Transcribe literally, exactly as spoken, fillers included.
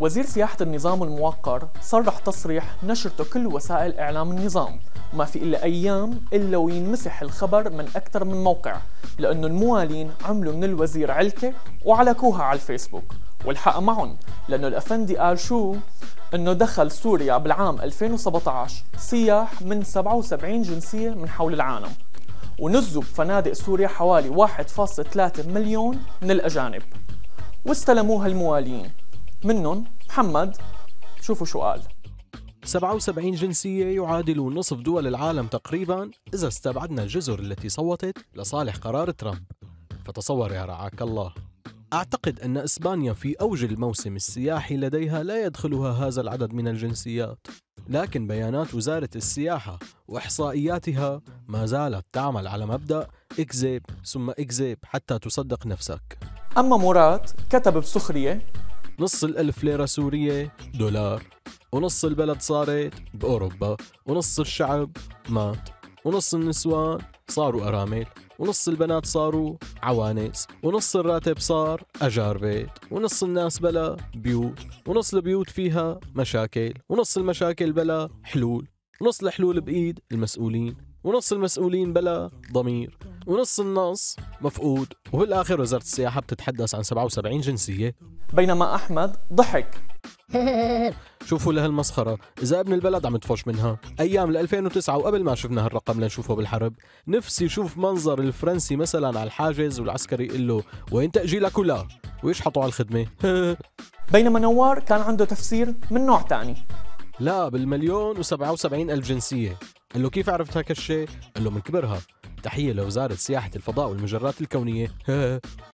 وزير سياحة النظام الموقر صرح تصريح نشرته كل وسائل إعلام النظام، وما في إلا أيام إلا وينمسح الخبر من أكثر من موقع، لأنه الموالين عملوا من الوزير علكة وعلكوها على الفيسبوك. والحق معهم، لأنه الأفندي قال شو؟ إنه دخل سوريا بالعام ألفين وسبعة عشر سياح من سبعة وسبعين جنسية من حول العالم، ونزوا بفنادق سوريا حوالي واحد فاصلة ثلاثة مليون من الأجانب، واستلموها الموالين. منهم محمد، شوفوا شو قال. سبعة وسبعين جنسية يعادل نصف دول العالم تقريبا إذا استبعدنا الجزر التي صوتت لصالح قرار ترامب. فتصور يا رعاك الله. أعتقد أن إسبانيا في أوج الموسم السياحي لديها لا يدخلها هذا العدد من الجنسيات، لكن بيانات وزارة السياحة وإحصائياتها ما زالت تعمل على مبدأ اكذب ثم اكذب حتى تصدق نفسك. أما مراد كتب بسخرية: نص الألف ليرة سورية دولار، ونص البلد صارت بأوروبا، ونص الشعب مات، ونص النسوان صاروا أرامل، ونص البنات صاروا عوانس، ونص الراتب صار أجار بيت، ونص الناس بلا بيوت، ونص البيوت فيها مشاكل، ونص المشاكل بلا حلول، ونص الحلول بإيد المسؤولين، ونص المسؤولين بلا ضمير، ونص النص مفقود. وبالآخر وزارة السياحة بتتحدث عن سبعة وسبعين جنسية. بينما أحمد ضحك: شوفوا لهالمسخرة، إذا ابن البلد عم تفوش منها أيام ألفين وتسعة وقبل ما شفنا هالرقم لنشوفه بالحرب. نفسي شوف منظر الفرنسي مثلا على الحاجز والعسكري يقول له وين تأجيلك ولا ويشحطوا على الخدمة. بينما نوار كان عنده تفسير من نوع تاني: لا بالمليون وسبعة وسبعين ألف جنسية. قال له كيف عرفت هيك الشيء؟ قال له من كبرها. تحية لوزارة سياحة الفضاء والمجرات الكونية.